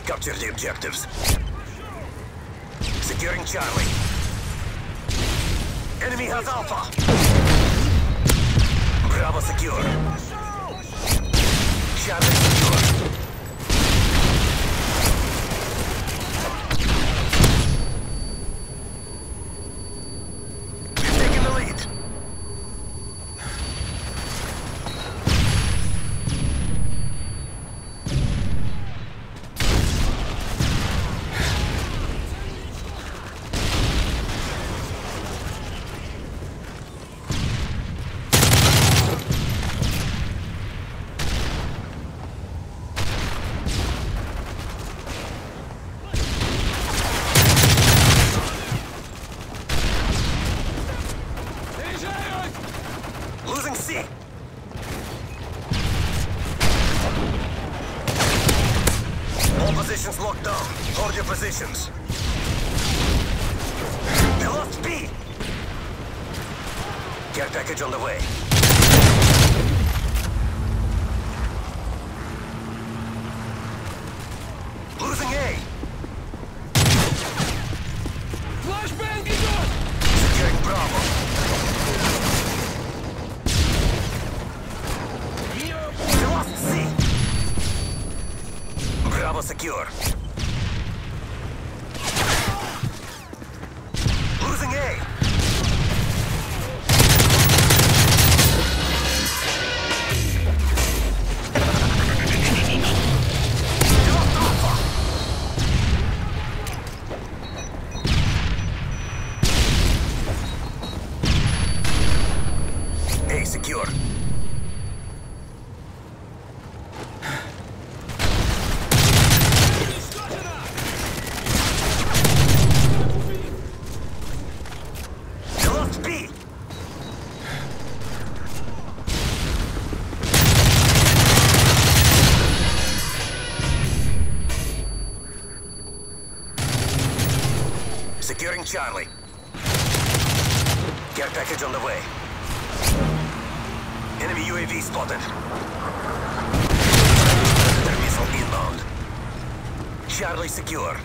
Capture the objectives. Securing Charlie. Enemy has Alpha. Bravo secure. Charlie secure. We've taken the lead. Losing C. All positions locked down. Hold your positions. They lost B. Care package on the way. Losing A. Flashbang идет! Securing Bravo. They lost C. Bravo secure. Losing A. They lost Alpha. A secure. They lost B. Securing Charlie. Care package on the way. Enemy UAV spotted. Their missile inbound. Charlie secure.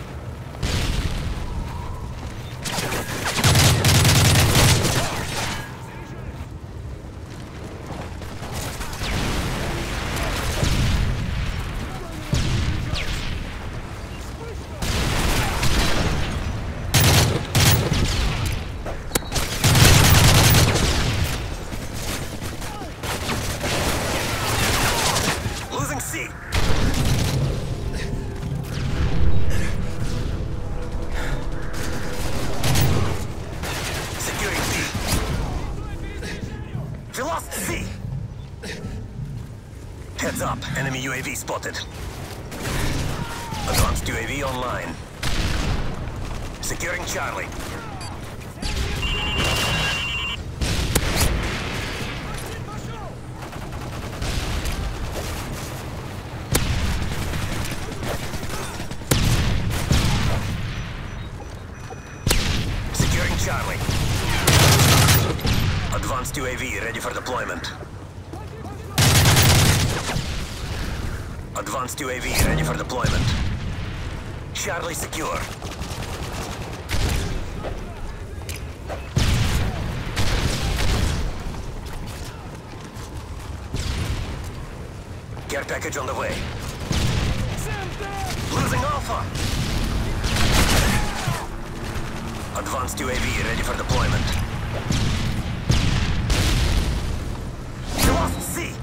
Losing C. Securing B. We lost C. Heads up, enemy UAV spotted. Advanced UAV online. Securing Charlie. Securing Charlie. Advanced UAV ready for deployment. Advanced UAV ready for deployment. Charlie secure. Care package on the way. Losing Alpha. Advanced UAV ready for deployment. We lost C.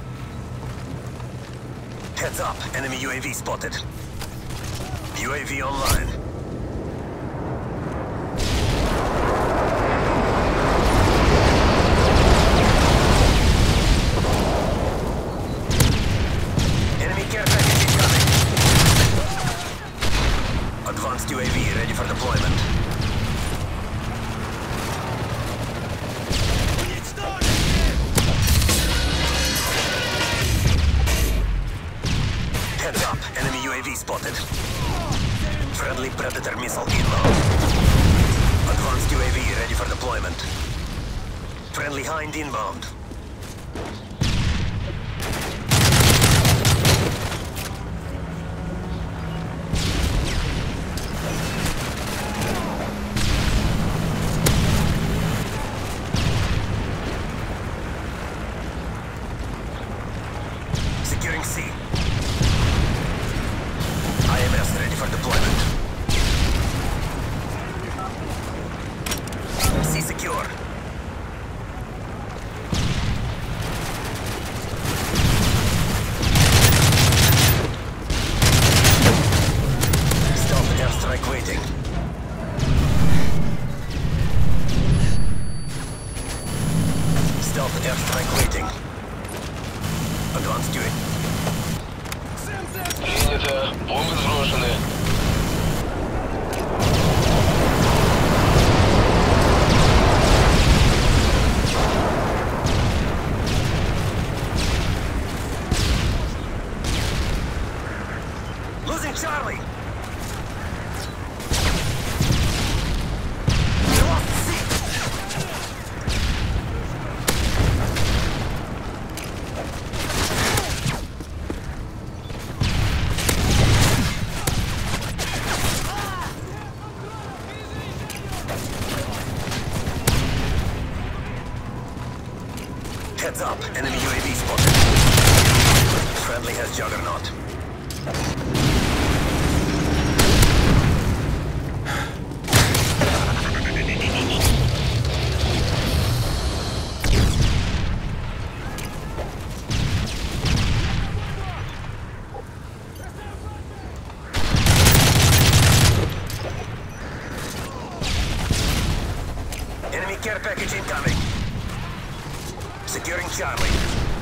Heads up, enemy UAV spotted. UAV online. Enemy care package incoming. Advanced UAV ready for deployment. Heads up, enemy UAV spotted. Friendly Predator missile inbound. Advanced UAV ready for deployment. Friendly Hind inbound. Securing C. IMS ready for deployment. C secure. Stealth airstrike waiting. Stealth airstrike waiting. Advanced unit. Принято. Бомбы сброшены. Losing Charlie. We lost C. Heads up, enemy UAV spotted. Friendly has Juggernaut. Enemy care package incoming. Securing Charlie.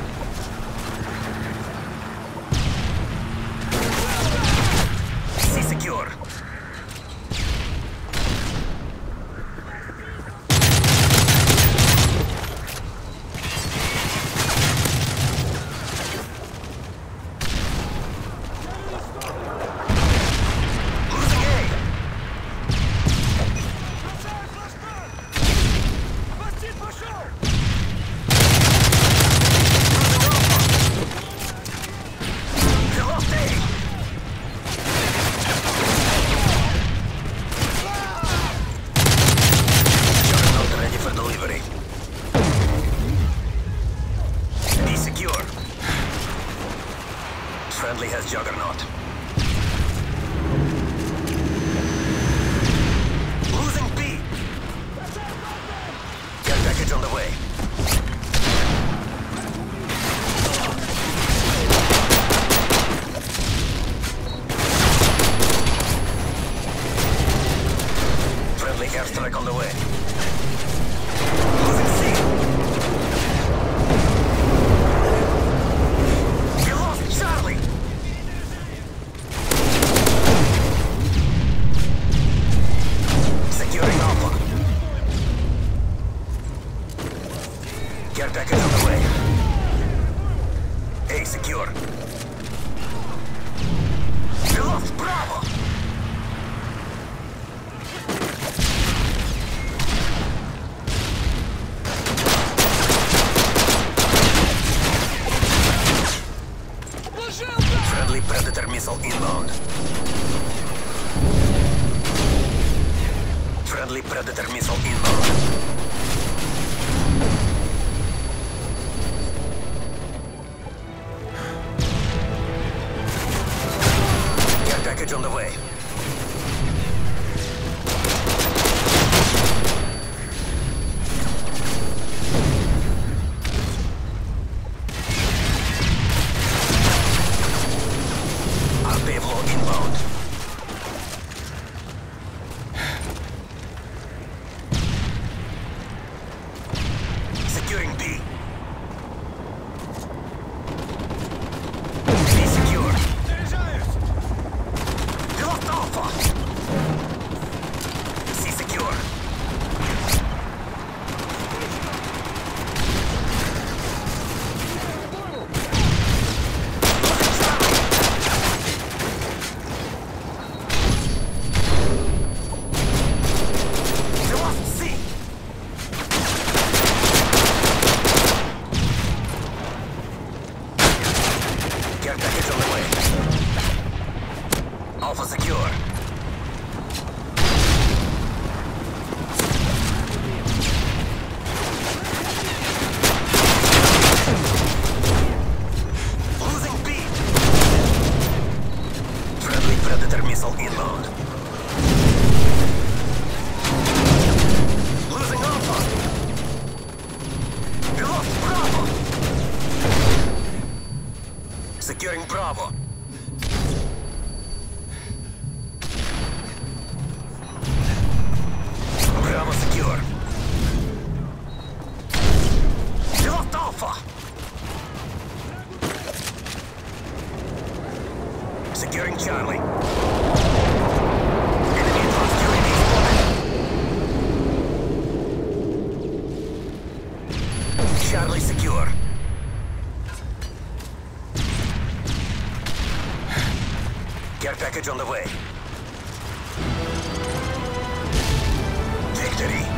C secure. Losing A. We lost A. Juggernaut ready for delivery. B secure. Friendly has Juggernaut. Losing B. Care package on the way. Friendly airstrike on the way. Losing C. We lost Charlie. Securing Alpha. Care package on the way. A secure. We lost Bravo. Friendly Predator missile inbound. Friendly Predator missile inbound. Care package on the way. Pavlo inbound. Securing B. B secure. We lost Alpha. C secure. Alpha secure. Losing Securing Bravo. Bravo secure. Lost Alpha. Securing Charlie. Enemy advanced UAV spotted. Charlie secure. Care package on the way. Victory!